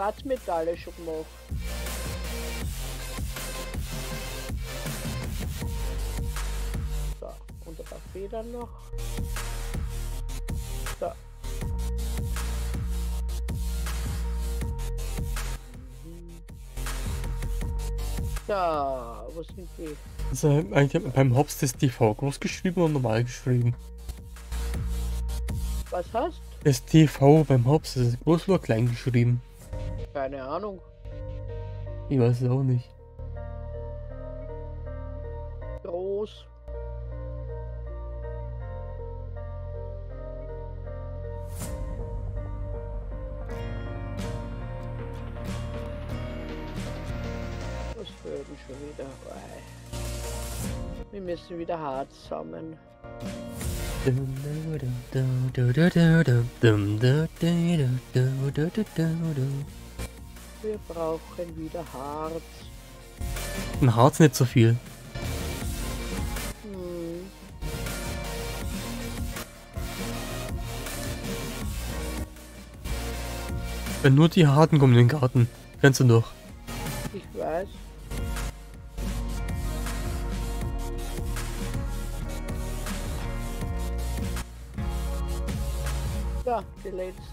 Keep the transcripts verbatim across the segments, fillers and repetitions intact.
Schwarzmetalle schon gemacht. So, und ein paar Federn noch. So. Da, wo sind die? Also eigentlich beim Hobbs das T V groß geschrieben und normal geschrieben. Was hast? Das T V beim Hobbs ist groß oder klein geschrieben. Keine Ahnung. Ich weiß es auch nicht. Groß. Was fehlt denn schon wieder? Wir müssen wieder hart sammeln. Wir brauchen wieder Harz. Ein Harz nicht so viel. Hm. Wenn nur die Harten kommen in den Garten. Kennst du doch. Ich weiß. Ja, die letzten.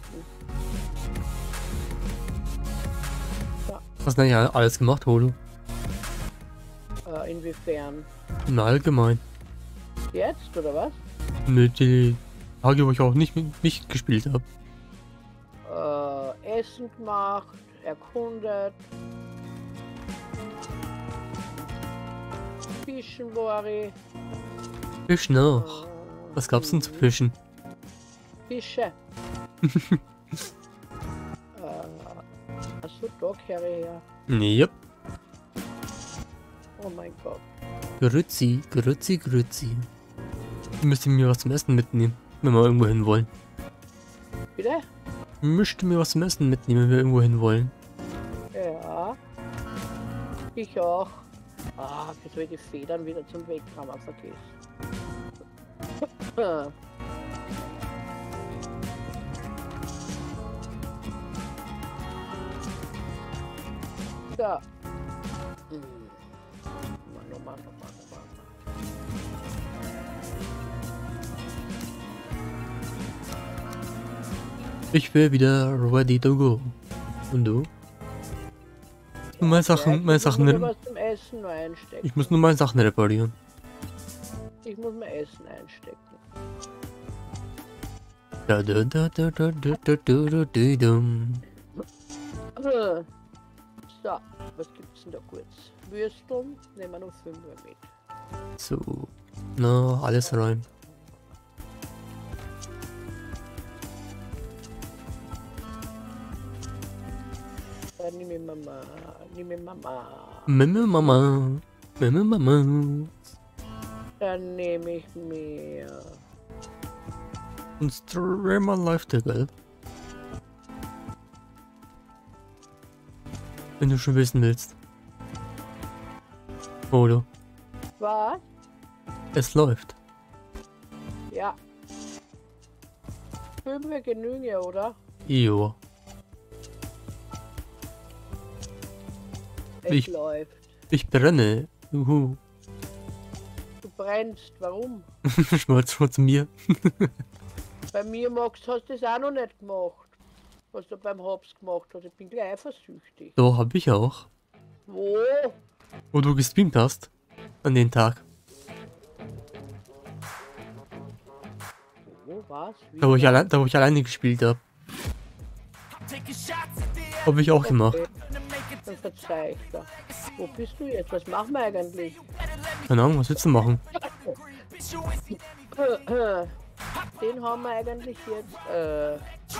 Ja, Hast du ja alles gemacht, Holo? äh, inwiefern? Na, allgemein. Jetzt, oder was? Mit die Tage, wo ich auch nicht, mit- nicht gespielt habe. Äh, Essen gemacht, erkundet. Fischen war ich. Fisch noch. Was gab's denn zu fischen? Fische. äh, achso, da kehre ich her. Yep. Oh mein Gott. Grüezi, grüezi, grüezi. Ich müsste mir was zum Essen mitnehmen, wenn wir irgendwo hin wollen. Bitte? Ich möchte mir was zum Essen mitnehmen, wenn wir irgendwo hin wollen. Ja. Ich auch. Ah, wie soll ich die Federn wieder zum Wegkammer vergessen? Ja. Hm. Mann, oh Mann, oh Mann, oh Mann. Ich will wieder ready to go. Und du? Nur meine Sachen, meine Sachen, Ich muss re- was zum Essen noch einstecken. ich muss nur meine Sachen reparieren. Ich muss mir Essen einstecken. Da, da, da, da, da, da, da, da, da, da, dum. Äh. So, was gibt's denn da kurz? Würsteln nehmen wir noch fünf mit. So, na, alles rein. Dann nehme ich Mama, nehme ich Mama. Memme Mama, Memme Mama. Dann nehme ich mir Und Streamer läuft der, gell? Wenn du schon wissen willst. Oder? was? Es läuft. Ja. Fünf genügen, oder? Jo. Es Ich- läuft. Ich brenne. Juhu. Du brennst. Warum? Schmolz schon zu mir. Bei mir, Max, hast du das auch noch nicht gemacht. Was du beim Hobbs gemacht hast. Ich bin gleich eifersüchtig. Da hab ich auch. Wo? Wo du gestreamt hast. An den Tag. Wo, was? Wie? Da wo ich, allein, da, wo ich alleine gespielt habe. Hab ich auch gemacht. Okay. Dann verzeih ich da. Wo bist du jetzt? Was machen wir eigentlich? Keine Ahnung, was willst du machen? Den haben wir eigentlich jetzt äh,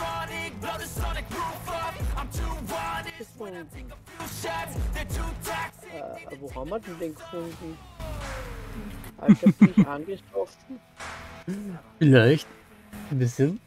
gefunden. Äh, wo haben wir denn den gefunden? Alter, bin ich angesoffen? Vielleicht. Ein bisschen.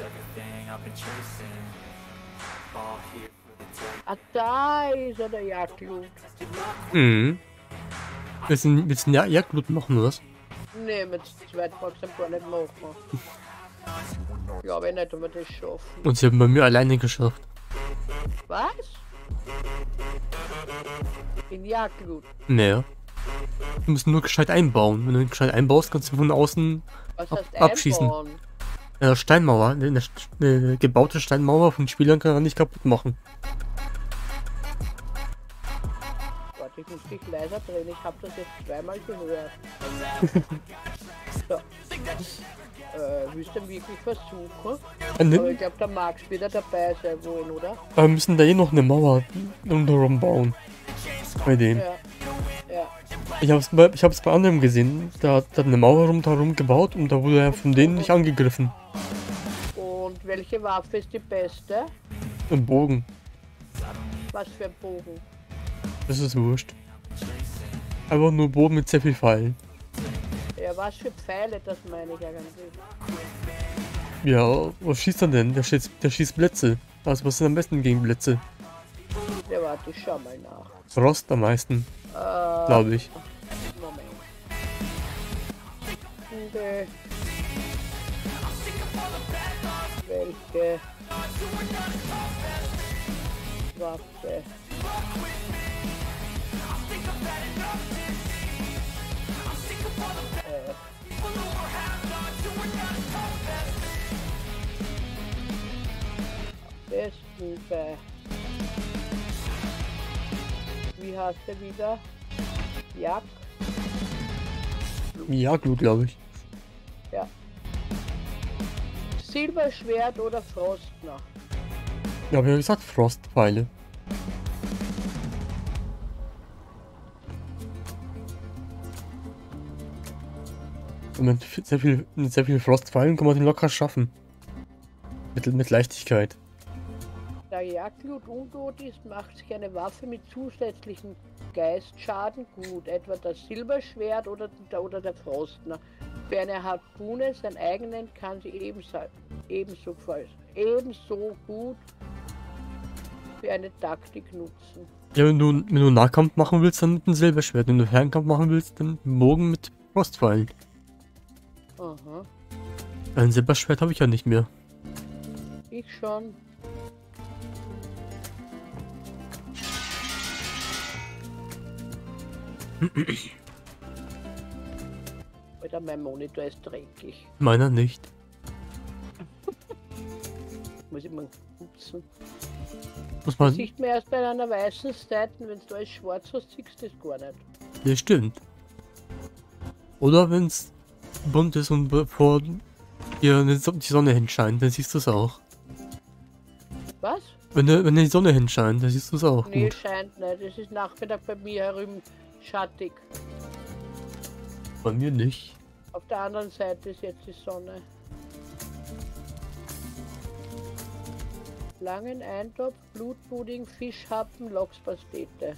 Ah, da ist er, der Jagdlut. Mhm. Willst du, willst du ja Jagdblut machen, oder was? Ne, mit zweit magst du gar nicht machen. Ich glaube nicht, ob wir das schaffen. Und sie haben bei mir alleine geschafft. Was? In Jagdgut. Naja. Du musst nur gescheit einbauen. Wenn du gescheit einbaust, kannst du von außen Was ab heißt abschießen. einbauen? Eine Steinmauer, eine, eine, eine gebaute Steinmauer von Spielern kann man nicht kaputt machen. Warte, ich muss dich leiser drehen. Ich habe das jetzt zweimal gehört. So. Äh, willst du wirklich versuchen? Äh, ne- Aber ich glaube, der Max wieder dabei sein wollen, oder? Aber wir müssen da eh noch eine Mauer rundherum bauen. Bei denen. Ja. Ja. Ich hab's bei, ich hab's bei anderen gesehen. Da hat da hat eine Mauer rundherum gebaut und da wurde er von denen nicht angegriffen. Und welche Waffe ist die beste? Ein Bogen. Was für ein Bogen? Das ist wurscht. Einfach nur Bogen mit sehr viel Pfeilen. Ja, was für Pfeile, das meine ich eigentlich. Ja, was schießt er denn? Der schießt, der schießt Blitze. Also was sind am besten gegen Blitze? Ja, warte, ich schau mal nach. Frost am meisten, Äh, glaube ich. Moment. Okay. Welche Waffe? Äh. Besten bei. Wie heißt der wieder? Jagd? Ja, gut, glaube ich. Ja. Silberschwert oder Frostner? Ja, aber ich hab gesagt Frostpfeile. Und mit f- sehr viel, mit sehr viel Frostpfeilen kann man den locker schaffen. Mit, mit Leichtigkeit. Da Jagdglut untot ist, macht sich eine Waffe mit zusätzlichen Geistschaden gut, etwa das Silberschwert oder der, oder der Frostner. Für eine Harpune, sein eigenen, kann sie ebenso, ebenso, ebenso gut für eine Taktik nutzen. Ja, wenn du, wenn du Nahkampf machen willst, dann mit einem Silberschwert. Wenn du Fernkampf machen willst, dann mit einem Bogen mit Frostpfeilen. Aha, Ein Silberschwert habe ich ja nicht mehr. ich schon. Alter, mein Monitor ist dreckig. Meiner nicht. Muss ich mal putzen. Muss Das man. sieht man erst bei einer weißen Seite, wenn du alles schwarz hast, siehst du das gar nicht. Das stimmt. Oder wenn es bunt ist und bevor dir eine So- die Sonne hinscheint, dann siehst du es auch. Was? Wenn, der- wenn die Sonne hinscheint, dann siehst du es auch Nee, gut. scheint nicht. Es ist Nachmittag bei mir herüben schattig. Bei mir nicht. Auf der anderen Seite ist jetzt die Sonne. Langen Eintopf, Blutpudding, Fischhappen, Lochspastete.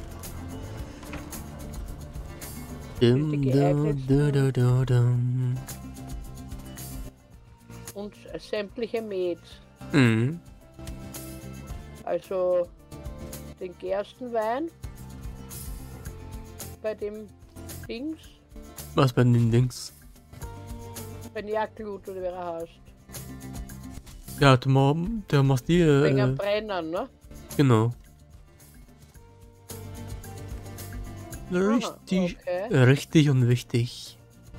Dum, die dum, geeignetsten- dum, dum, dum. Und äh, sämtliche Met. Mhm. Also den Gerstenwein bei dem Dings, Was bei den Dings? bei Jagdglut oder wie er heißt. Ja, du ma der machst die, Wegen äh, am Brennen, ne? genau. Richtig, okay. richtig und wichtig.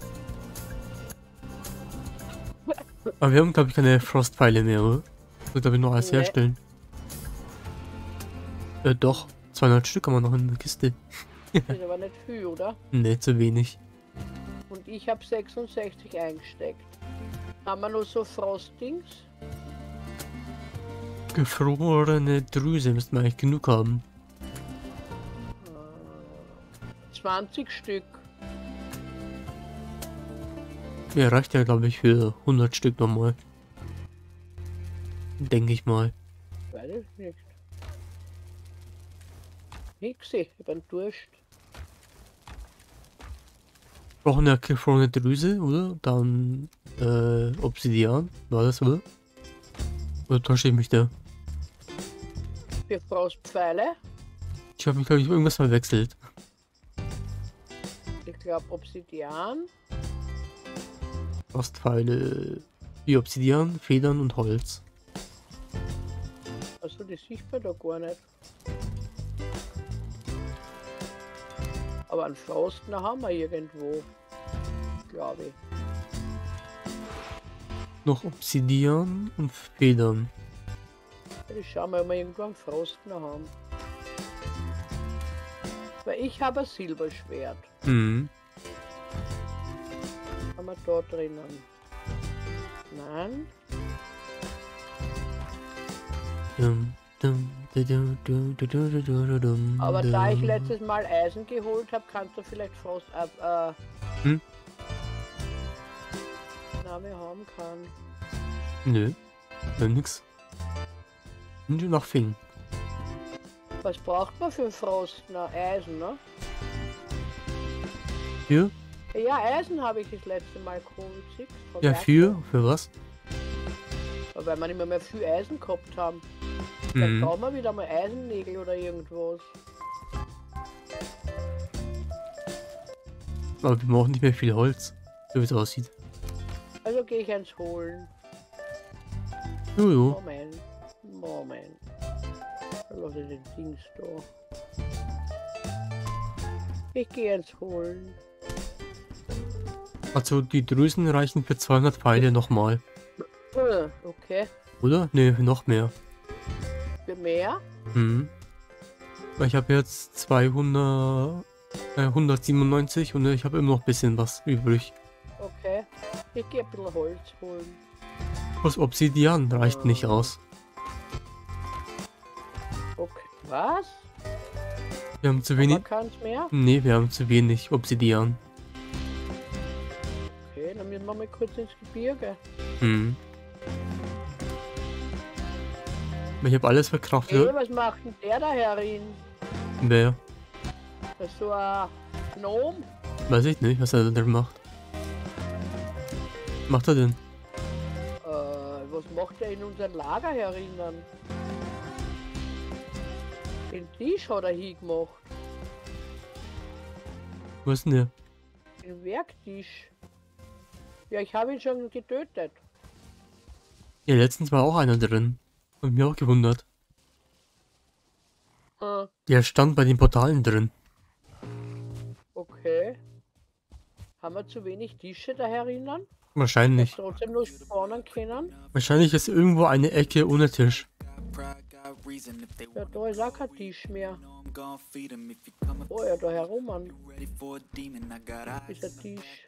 Aber wir haben, glaube ich, keine Frostpfeile mehr, oder? So, glaube ich, noch alles Nee. herstellen. Äh, doch. zweihundert Stück haben wir noch in der Kiste. Ist aber nicht viel, oder? Ne, zu wenig. Und ich habe sechsundsechzig eingesteckt. Haben wir nur so Frostings? Gefrorene Drüse müssten wir eigentlich genug haben. zwanzig Stück. Ja, reicht ja, glaube ich, für hundert Stück nochmal. Denke ich mal. Weiß ich nicht. Nixi, ich bin Durst. Brauchen ja gefrorene Drüse, oder? Dann, äh, Obsidian. War das, oder? Oder täusche ich mich da? Für Frostpfeile. Ich habe mich, glaube ich, irgendwas verwechselt. Ich glaube Obsidian. Frostpfeile wie Obsidian, Federn und Holz. Was Achso, die sieht man da gar nicht. Aber einen Frostner haben wir irgendwo. Glaube ich. Noch Obsidian und Federn. Ich schau mal, ob wir irgendwo einen Frostner haben. Weil ich habe ein Silberschwert. Mhm. Haben wir da drinnen? Nein. Dum, dum, du, du, du, du, du, du, du, dum, Aber da ich dum. letztes Mal Eisen geholt habe, kannst du vielleicht Frost... Äh, äh, Hm? Name haben kann. Nö, ja, nix. Und nach Fing. Was braucht man für Frostner? Eisen, ne? Für? Ja, Eisen habe ich das letzte Mal geholt. Ja, für? Für was? Weil wir nicht mehr viel Eisen gehabt haben. Dann Mhm. brauchen wir wieder mal Eisennägel oder irgendwas. Aber wir brauchen nicht mehr viel Holz, so wie es aussieht. Also gehe ich eins holen. Jojo. Moment. Moment. Lass ich den Dings da. Ich gehe eins holen. Also die Drüsen reichen für zweihundert Pfeile nochmal. Äh, Okay. Oder? Ne, noch mehr. Für mehr? Mhm. Weil ich habe jetzt zweihundert, äh, hundertsiebenundneunzig und ich habe immer noch ein bisschen was übrig. Okay. Ich gehe ein bisschen Holz holen. Das Obsidian reicht nicht aus. Okay. Was? Wir haben zu Aber wenig. kann's mehr? Ne, wir haben zu wenig Obsidian. Okay, dann müssen wir mal kurz ins Gebirge. Mhm. Ich habe alles Hey, verkraftet. was macht denn der da herin? Wer? Das ist so ein Gnome? Weiß ich nicht, was er da macht. Was macht er denn? Äh, was macht er in unser Lager herinnen? Den Tisch hat er hingemacht. Wo ist denn der? Den Werktisch. Ja, ich habe ihn schon getötet. Ja, letztens war auch einer drin. Hab mich auch gewundert. Hm, Der stand bei den Portalen drin. okay. Haben wir zu wenig Tische da herinnen? Wahrscheinlich. Trotzdem nur spawnen können? Wahrscheinlich ist irgendwo eine Ecke ohne Tisch. Ja, da ist auch kein Tisch mehr. Oh ja, da herum, Mann. Ist ein Tisch.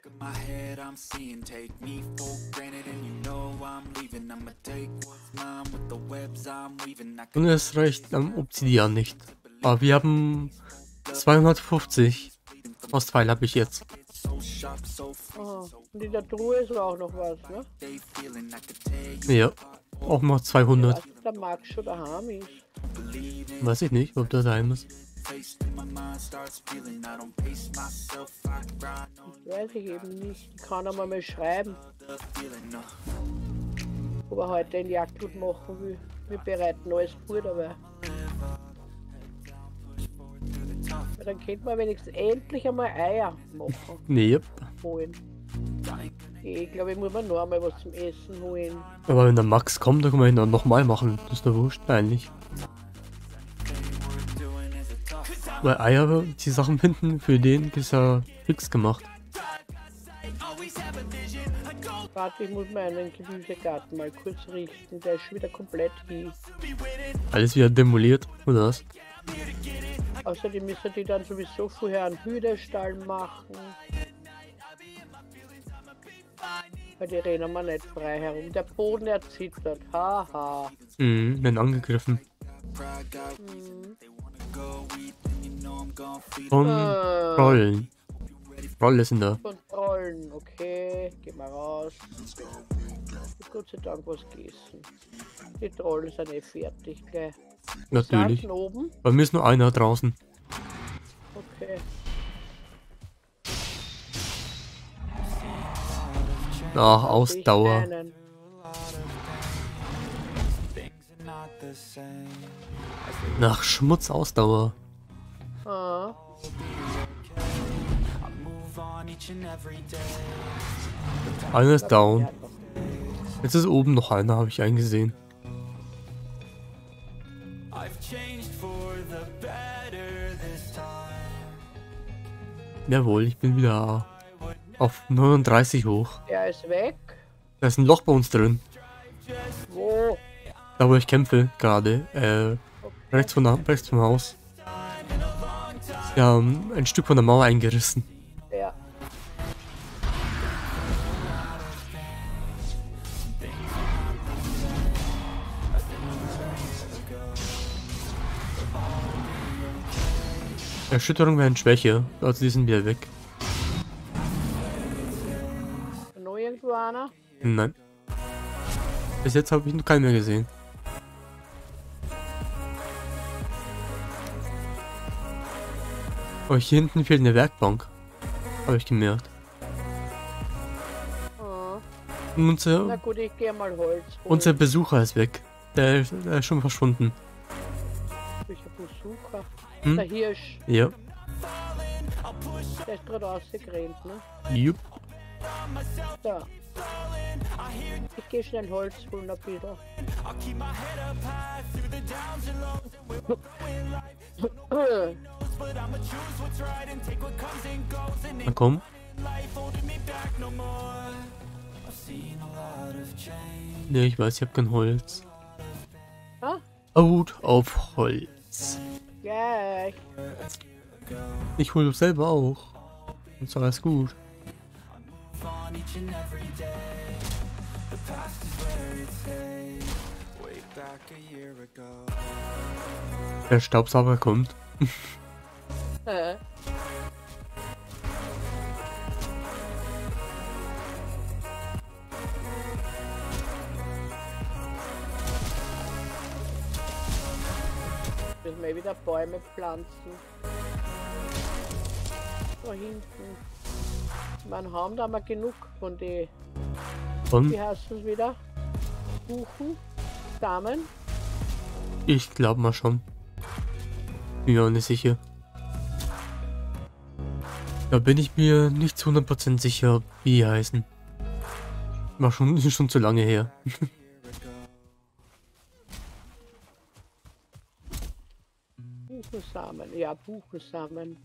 Und es reicht am Obsidian nicht. Aber wir haben zweihundertfünfzig. Aus Pfeil habe ich jetzt. Aha. Und in der Truhe ist auch noch was, ne? Ja. Auch noch zweihundert. Was der Max schon daheim ist. Weiß ich nicht, ob der daheim ist. Das weiß ich eben nicht. Ich kann er mal schreiben. Ob er heute in Jagdgut machen will. Wir bereiten alles vor dabei. Ja, dann könnte man wenigstens endlich einmal Eier machen. Nee, yep. Holen. Ich glaube, ich muss mir noch einmal was zum Essen holen. Aber wenn der Max kommt, dann können wir ihn dann nochmal machen. Das ist doch wurscht, eigentlich. Weil Eier, die Sachen finden, für den ist ja fix gemacht. Warte, ich muss meinen Gemüsegarten mal kurz richten. Der ist schon wieder komplett hin. Alles wieder demoliert, oder was? Außerdem müssen die dann sowieso vorher einen Hühnerstall machen. Weil die rennen wir nicht frei herum. Der Boden erzittert. Haha. Mhm, werden angegriffen. Hm. Von Äh, Trollen. Trolle sind da. Von Trollen, okay. Geh mal raus. Gott sei Dank was gegessen. Die Trollen sind eh fertig gleich. Natürlich. Sachen oben? Bei mir ist nur einer draußen. Okay. Ach, Ich Ausdauer. einen. Nach Schmutz Ausdauer. Ah. Einer ist down. Ja, Jetzt ist oben noch einer, habe ich eingesehen. Jawohl, ich bin wieder auf neununddreißig hoch. Er ist weg. Da ist ein Loch bei uns drin. Wo? Da wo ich kämpfe gerade. Äh, Okay. rechts, von der, rechts vom Haus. Sie haben ein Stück von der Mauer eingerissen. Ja. Erschütterung werden Schwäche. Also die sind wieder weg. Noch irgendwo einer? Nein. Bis jetzt habe ich noch keinen mehr gesehen. Aber hier hinten fehlt eine Werkbank. Habe ich gemerkt. Ah. Und Na unser, gut, ich gehe mal Holz holen. unser Besucher ist weg. Der, ist- der ist schon verschwunden. Welcher Besucher? Hm? Der Hirsch. Ja. Der ist gerade rausgerannt, ne? Jupp. Da. Ich gehe schnell Holz holen, ein bisschen. Na komm. Ne, ich weiß, ich habe kein Holz. Ah? Out auf Holz. Ja, ich Ich hole selber auch. Und ist alles gut. Der Staubsauger kommt. äh, müssen wir wieder Bäume pflanzen. Da hinten. Man haben da mal genug von die, Und wie heißt es wieder? Buchen, Samen. ich glaube mal schon. Bin mir auch nicht sicher. Da bin ich mir nicht zu hundert Prozent sicher, wie die heißen. War schon, ist schon zu lange her. Buchensamen, ja, Buchensamen.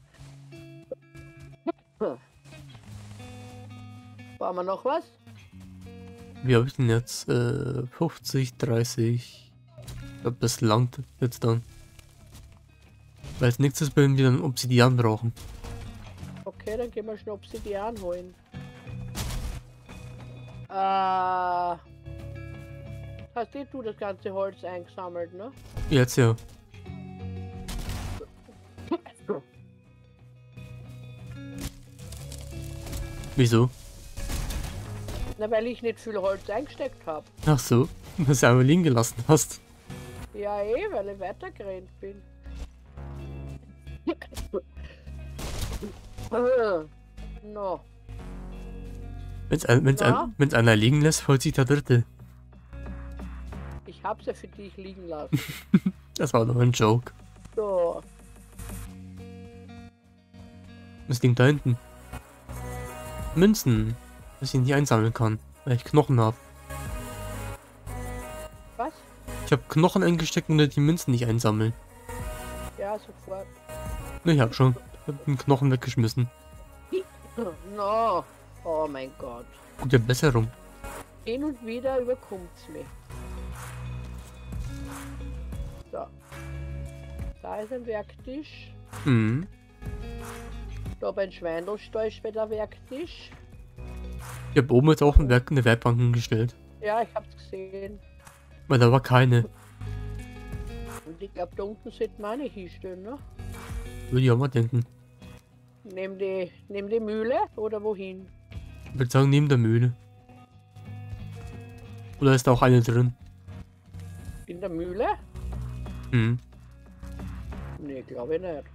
Brauchen wir noch was? Wie habe ich denn jetzt? Äh, fünfzig, dreißig. Ich glaube, das langt jetzt dann. Weil als nächstes werden wir dann Obsidian brauchen. Okay, dann gehen wir schnell Obsidian holen. Äh, hast eh du das ganze Holz eingesammelt, ne? Jetzt ja. Wieso? Na, weil ich nicht viel Holz eingesteckt habe. Ach so, dass du einmal liegen gelassen hast. Ja, eh, weil ich weitergerannt bin. No. Wenn's, ein, wenn's, Ja? ein, wenn's einer liegen lässt, freut sich der Dritte. Ich hab's ja für dich liegen lassen. Das war doch ein Joke. So. Das liegt da hinten. Münzen, dass ich nicht einsammeln kann, weil ich Knochen habe. Was? Ich habe Knochen eingesteckt und die Münzen nicht einsammeln. Ja, sofort. Ne, ich hab schon. Ich hab den Knochen weggeschmissen. No. Oh mein Gott. Gute Besserung. Hin und wieder überkommt's mich. So. Da ist ein Werktisch. Mhm. Da oben ein Schweindelstall ist wieder Werktisch. Ich habe oben jetzt auch ein Werk, eine Werkbank hingestellt. Ja, ich hab's gesehen. Weil da war keine. Und ich glaube, da unten sollte man eine hinstellen, ne? Würde ich auch mal denken. Neben die, neben die Mühle oder wohin? Ich würde sagen, neben der Mühle. Oder ist da auch eine drin? In der Mühle? Mhm. Nee, glaube ich nicht.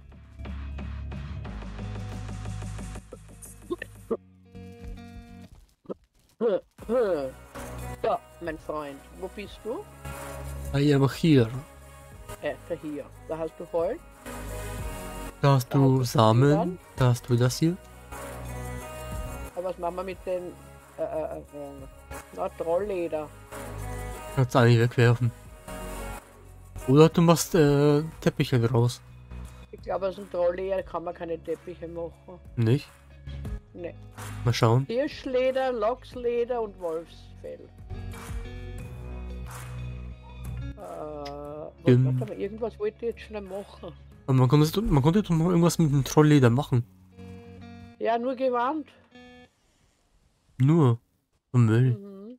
Ja, mein Freund, wo bist du? I am here. Äh, da hier. Da hast du Holz. Da hast Da du hast du Samen. Zwiebeln. Da hast du das hier. Aber was machen wir mit den äh, äh, äh, na, Trollleder? Kannst du eigentlich wegwerfen. Oder du machst äh, Teppiche draus. Ich glaube, aus dem Trollleder kann man keine Teppiche machen. Nicht? Ne. Mal schauen. Hirschleder, Lachsleder und Wolfsfell. Äh, was, Ähm. warte mal, irgendwas wollte ich jetzt schnell machen. Aber man konnte, man konnte doch noch irgendwas mit dem Trollleder machen. Ja, nur Gewand. Nur. Vom Müll. Mhm.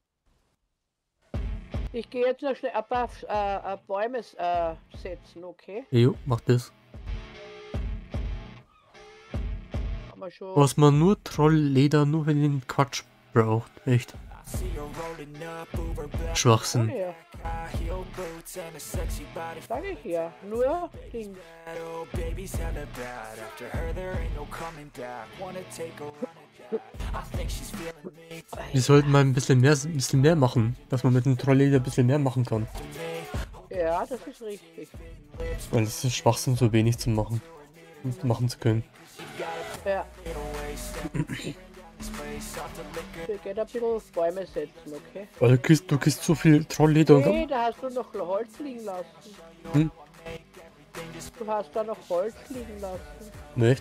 Ich gehe jetzt noch schnell ein paar äh, äh, Bäume äh, setzen, okay? Jo, mach das. Haben wir schon. Was man nur Trollleder nur für den Quatsch braucht. Echt. Schwachsinn. Oh, ja. Sag ich ja, nur Ding. Wir sollten mal ein bisschen mehr, ein bisschen mehr machen, dass man mit dem Trollleder ein bisschen mehr machen kann. Ja, das ist richtig. Weil es ist Schwachsinn, so wenig zu machen. Und machen zu können. Ja. Ich gehe ein bisschen Bäume setzen, okay? Weil du kriegst, du kriegst so viel Trollleder Nee, und... da hast du noch Holz liegen lassen. Hm? Du hast da noch Holz liegen lassen. Nicht?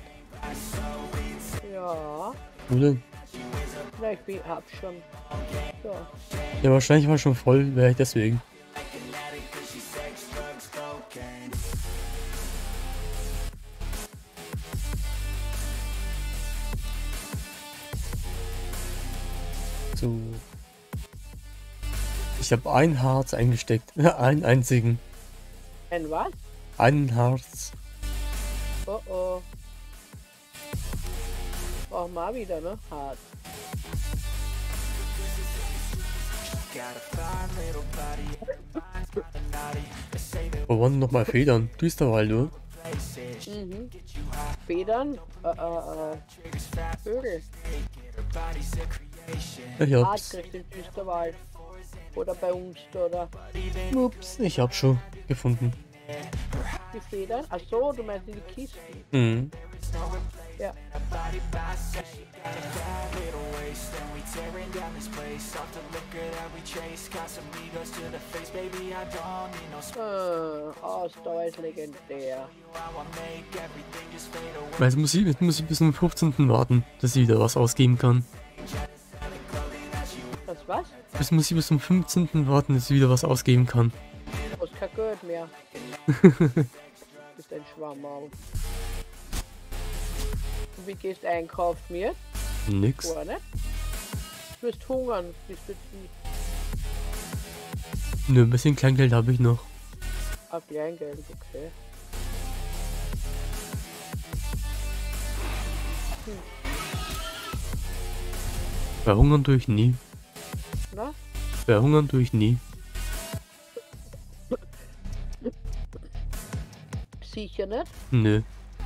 Ja. Wo denn? Na, ich bin, hab schon. So. Ja, wahrscheinlich war schon voll, wäre ich deswegen. So. Ich habe ein Harz eingesteckt. Einen einzigen. Ein was? Einen Harz. Oh oh. Brauchen wir auch wieder, ne? Hart. Wo waren noch mal Federn? Düsterwald, du? Mhm. Federn? Äh, äh, äh. Vögel. Ich Hart hab's. kriegt im Düsterwald. Oder bei uns, oder? Ups, ich hab schon gefunden. Die Federn? Ach so, du meinst die Kisten? Mhm. Ja. Äh, Ausdauer ist legendär. Weil jetzt muss ich, jetzt muss ich bis zum fünfzehnten warten, dass ich wieder was ausgeben kann. Das was? Jetzt muss ich bis zum fünfzehnten warten, dass ich wieder was ausgeben kann. Du hast kein Geld mehr. Bist ein Schwammerl. Und wie gehst du einkaufen jetzt? Nix. Gar nicht? Du wirst hungern, bist du die. Nö, ein bisschen Kleingeld habe ich noch. Ah, Kleingeld, okay. Hm. Verhungern tue ich nie. Na? Verhungern tue ich nie. Sicher nicht? Nö.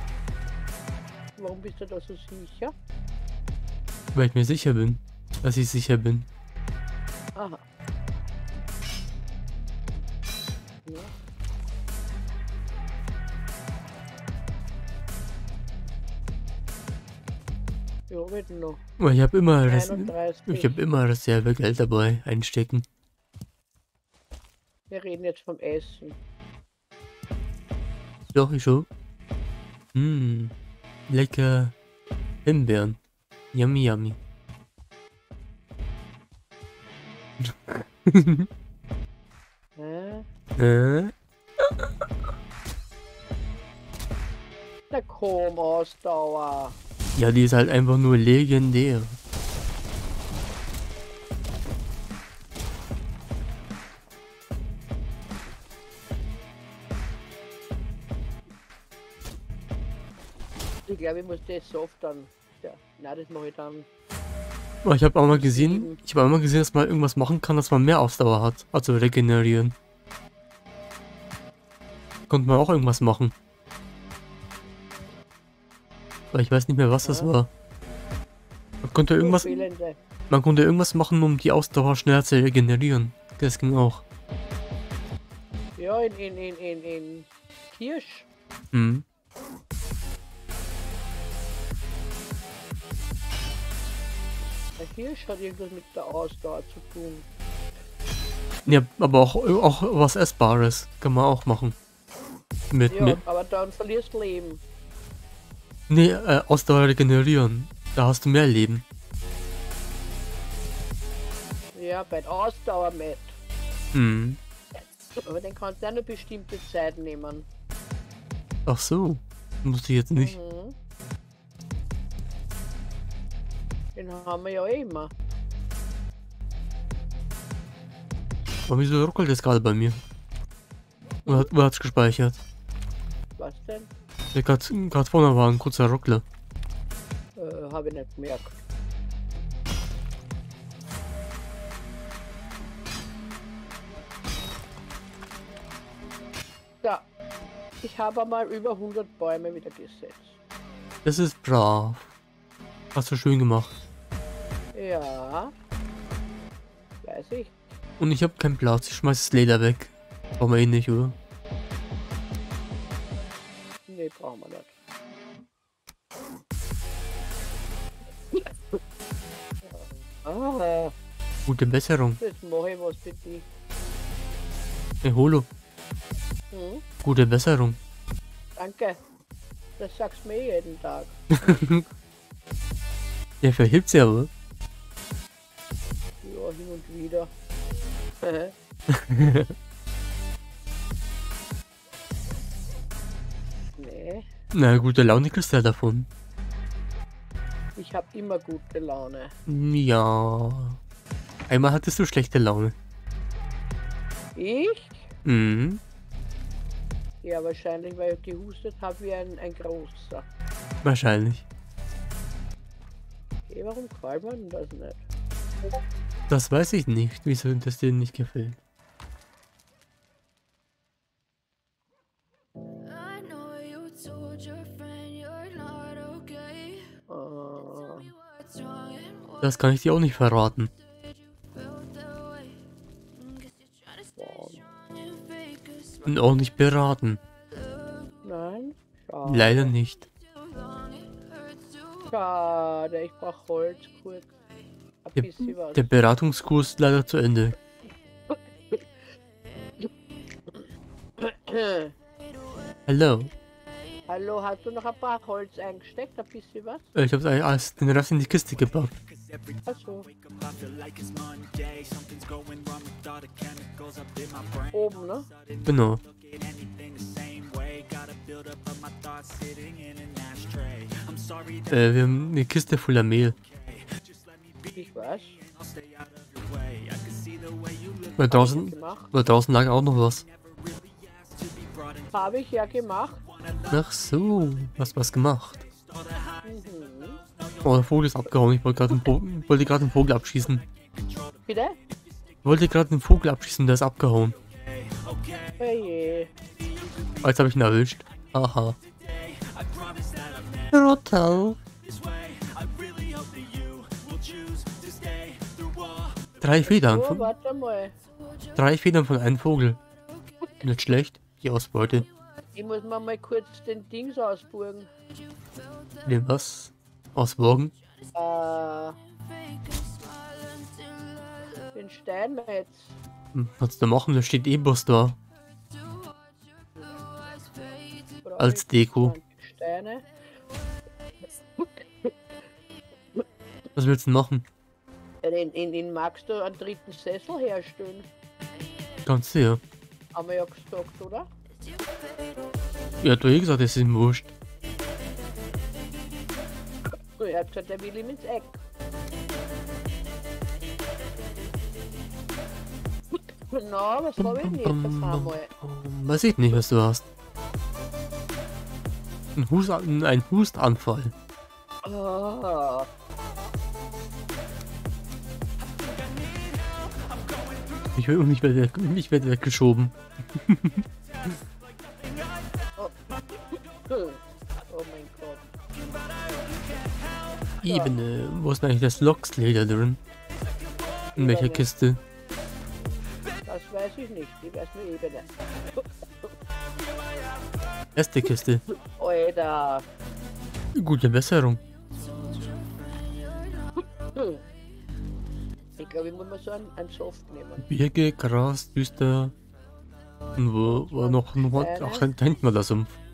Warum bist du da so sicher? Weil ich mir sicher bin, dass ich sicher bin. Aha. Ja. Ja, bitte noch. Aber ich habe immer, Res einunddreißig. ich habe immer Reservegeld dabei einstecken. Wir reden jetzt vom Essen. Doch, ich schon. Hm, lecker Himbeeren. Yummy, yummy. Hä? äh? Na komm, Ausdauer. Ja, die ist halt einfach nur legendär. Ich glaube, ich muss das soft dann. Ja, na, das mache ich dann. Aber ich habe auch mal gesehen, ich habe auch mal gesehen, dass man irgendwas machen kann, dass man mehr Ausdauer hat. Also regenerieren. Konnte man auch irgendwas machen. Aber ich weiß nicht mehr, was das war. Man konnte irgendwas, Fehlende. man konnte irgendwas machen, um die Ausdauer schneller zu regenerieren. Das ging auch. Ja, in, in, in, in, in Hirsch. Hm. Der Hirsch hat irgendwas mit der Ausdauer zu tun. Ja, aber auch, auch was Essbares kann man auch machen. Mit, Ja, mit, aber dann verlierst du Leben. nee, äh, Ausdauer regenerieren. Da hast du mehr Leben. Ja, bei der Ausdauer mit. Hm. Aber den kannst du ja eine bestimmte Zeit nehmen. Ach so. Musste ich jetzt nicht. Mhm. Den haben wir ja eh immer. Aber wieso ruckelt das gerade bei mir? Wo hat, wo hat's gespeichert? Was denn? Ja, gerade vorne war ein kurzer Ruckler. Äh, habe ich nicht gemerkt. Ja, ich habe mal über hundert Bäume wieder gesetzt. Das ist brav. Hast du schön gemacht. Ja, weiß ich. Und ich habe keinen Platz. Ich schmeiß das Leder weg. Brauchen wir eh nicht, oder? Nee, brauchen wir nicht. Ah, Gute Besserung. jetzt mache ich was für dich. Hey, Holo. Hm? Gute Besserung. Danke. Das sagst du mir eh jeden Tag. Der verhilft sie aber. Ja, hin und wieder. Nee, Na, gute Laune kriegst du ja davon. ich habe immer gute Laune. Ja. Einmal hattest du schlechte Laune. Ich? Mhm. Ja, wahrscheinlich, weil ich gehustet habe wie ein, ein Großer. Wahrscheinlich. Okay, warum gefällt mir denn das nicht? Das weiß ich nicht, wieso das dir nicht gefällt. Ah, Das kann ich dir auch nicht verraten. wow. Und auch nicht beraten. Nein? Schade. Leider nicht. Schade, ich brauche Holz kurz. Ein Der, bisschen was. der Beratungskurs ist leider zu Ende. Hallo. Hallo, hast du noch ein paar Holz eingesteckt? Ein bisschen was? Äh, Ich habe alles den Rest in die Kiste gepackt. Achso. Oben, ne? Genau. Äh, wir haben eine Kiste voller Mehl. Ich weiß. Weil draußen, Gemacht. weil draußen lag auch noch was. Habe ich ja gemacht. Ach so, hast was gemacht. Mhm. Oh, der Vogel ist abgehauen. Ich wollte gerade einen, Vo- wollte gerade einen Vogel abschießen. Bitte? Ich wollte gerade einen Vogel abschießen, der ist abgehauen. Oje. Oh, jetzt habe ich ihn erwischt. Aha. Rotal. Drei Federn. Oh, Von, warte mal. drei Federn von einem Vogel. Nicht schlecht. Die Ausbeute. Ich muss mir mal kurz den Dings ausburgen. Den was? Ausborgen? Äh, den Steinmetz. Hm, was du machen? Da steht E-Bus da. Brauch Als ich Deko. zwanzig Steine. Was willst du machen? In, in, in magst du einen dritten Sessel herstellen? Kannst du ja. Haben wir ja gesagt, oder? Ja, du hast eh gesagt, es ist ihm wurscht. So, er hat gesagt, er will ihm ins Eck. Na, was habe ich nicht? Das haben wir. Weiß ich nicht, was du hast. Ein, Hust, ein Hustanfall. Ah, Ich, will- und ich werde, ich werde weggeschoben. oh mein Gott. Ebene. Wo ist denn eigentlich das Locksleder drin? In welcher Ebene. Kiste? Das weiß ich nicht. Ich weiß nur Ebene. Erste Kiste. Alter. Gute Besserung. Hm. Ich glaube, ich muss mal so einen, einen Soft nehmen. Birke, Gras, düster. Und wo, wo noch, noch, ach, da hinten war der Sumpf.